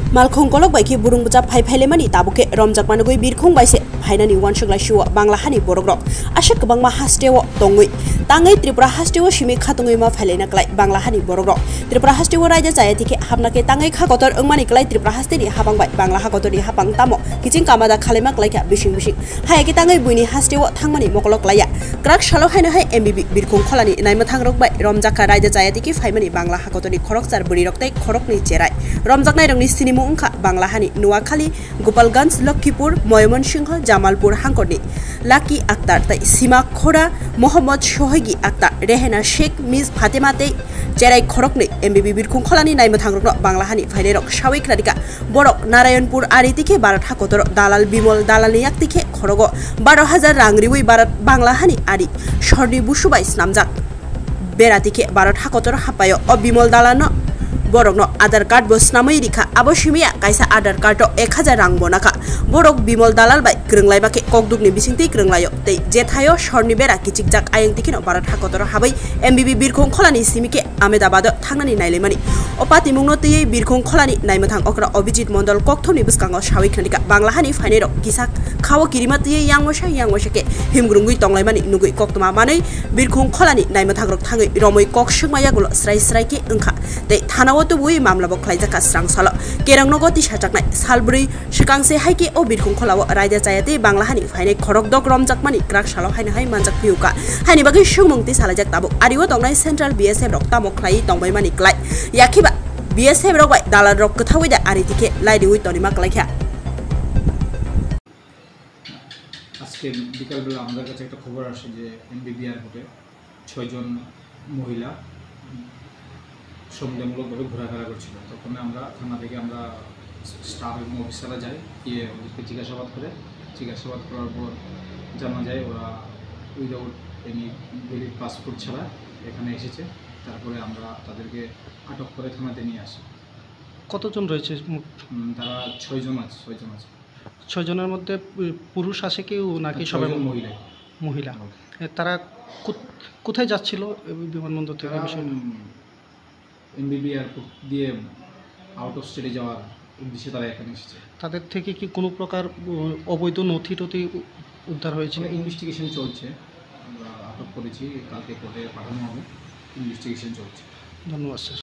Malkhongkolok bai ki burung bujap phai phailemani tabuke romjak manugui birkhong baise phainani wansukla shuwa bangla hani borokrok ashak bangma hastewo tongui tangai tripura hastewo shimi khatungui ma phailena klai bangla hani borokrok tripura hastewo raija jayatike hapnake tangai khakotor engmani klai tripura hasteni habang bai bangla hakotori habang tamo kiching kamada khalema klai ka bishing hayaki tangai buini hastewo thangmani mokolok laya krak shalo haina hai mbb birkhong kholani naima thangrok bai romjaka raija jayatike phaimani bangla hakotori khorokchar buri roktai khorokni cherai romjak nai rongni sini Ungka Bangla hani Nuakhali, Gopalganj, Lakhipur, Moyamonsingh, Jamalpur, Hangkorni, Laki Akhtar, tai Sima Khora, Mohammad Shohigi Akhtar, Rehena Sheikh, Miss Fatimate, Jerai Khorokni, MBB Birkhong Kholani Naima Thangrok Bangla hani Phairok Shawik Radika, Borok Narayanpur Aritike Barat Hakotor, Dalal Bimol Dalali Yaktike Khorogo, 12,000 Rangriwi Barat Bangla hani Ari, Shorni Bushubai Snamjak, Beratike Barat Hakotor Hapayo, O Bimol Dalano, Borokno Aadhar card bo snamai rikha abo shimia kaisa Aadhar card to 1000 rang bonaka borok bimol dalal bai krunglai bake kokdukni bisingti krunglayo tei jethayo shorni bera kichikjak ayeng tikino barat hakotor habai MBB birkhong kholani simike Ahmedabad thangnani nailemani opati mungno tei birkhong kholani naimathang okra Abhijit Mondol kokthoni buskango shawik khanika bangla hani phainero kisak khawo kirima tei yangwasha ke himgrungui tonglaimani nugui koktoma manei birkhong kholani naimathangrok thangai romoi koksungmaya gulo srai ke engkha tei thanawo to bui mamla bo khlaijaka srang salo kerang nogoti sajaknai salbrui shikangse haike o birkhong kholawo raida chayate bangla hani phainai khorok dok romjakmani krak salo haina hai manjak piuka haini bagi sungmungti salajak tabo ariwo tongnai central BSF rok tamo khlai tongbai mani klai yakiba BSF rok bai dalal rok kthawai da aritike laidi ui tonima klaikha আজকে বিকালবেলা আমাদের কাছে একটা খবর আসে যে এমবিবি এয়ারপোর্টে 6 জন মহিলা সন্দেহমূলকভাবে ঘোরাফেরা করছিল তখন আমরা থানা থেকে আমরা স্টাফ এবং অফিসাররা যাই গিয়ে ওদেরকে জিজ্ঞাসাবাদ করার পর জানা যায় ওরা উইদাউট এনি ভ্যালিড পাসপোর্ট ছাড়া এখানে এসেছে তারপরে আমরা তাদেরকে আটক করে থানাতে নিয়ে আসি কতজন রয়েছে তারা 6 জন আছে 6 জনের মধ্যে পুরুষ আছে কেউ নাকি সবাই মহিলা তারা কোথায় যাচ্ছিল বিমানবন্দর থেকে এমবিবি এয়ারপোর্ট দিয়ে আউট অফ স্টেটে যাওয়ার উদ্দেশ্যে তারা এখানে এসেছে তাদের থেকে কি কোনো প্রকার অবৈধ নথি উদ্ধার হয়েছে ইনভেস্টিগেশন চলছে আমরা আটক করেছি কালকে কোর্টে পাঠানো হবে ইনভেস্টিগেশন চলছে ধন্যবাদ স্যার